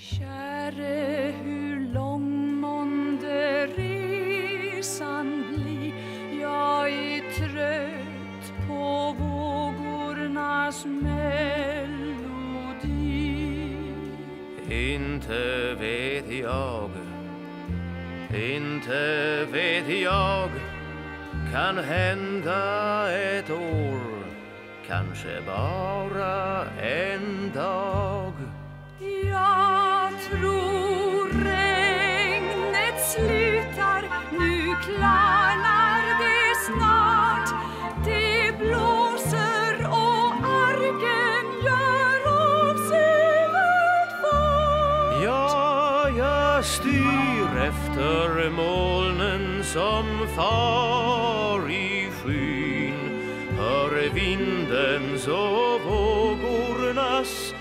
Käre, hur lång månde resan bli? Jag är trött på vågornas melodi. Inte vet jag, kan hända ett år, kanske bara en dag. Jag tror regnet slutar, nu klarnar det snart. Det blåser och argen gör avsevärt fart. Ja, jag styr efter molnen som far i skyn, hör vindens och vågornas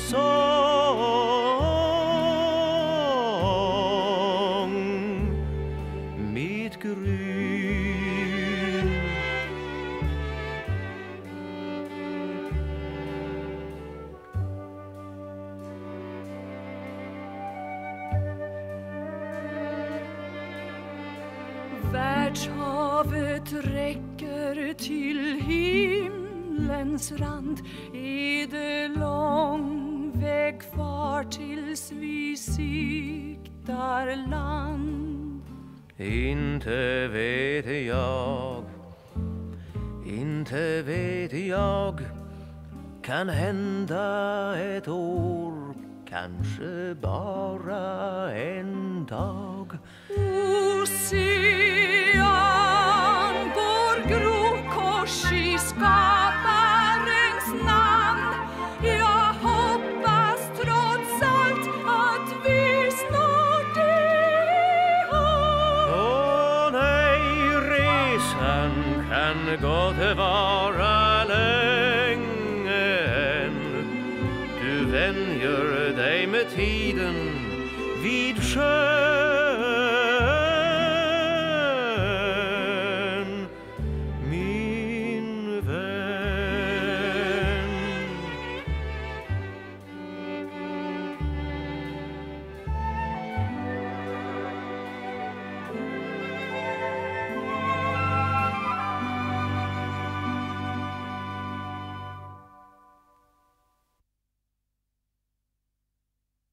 sång. Mitt gryn. Världshavet räcker till himlens rand. Är det lång väg kvar tills vi siktar land? Inte vet jag, kan hända ett år, kanske bara en dag. Ocean går grovkors i skaparens namn. Jag hoppas trots allt att vi snart är här. Åh nej, resan kan gott vara länge än. Du vänjer dig med tiden vid sjön.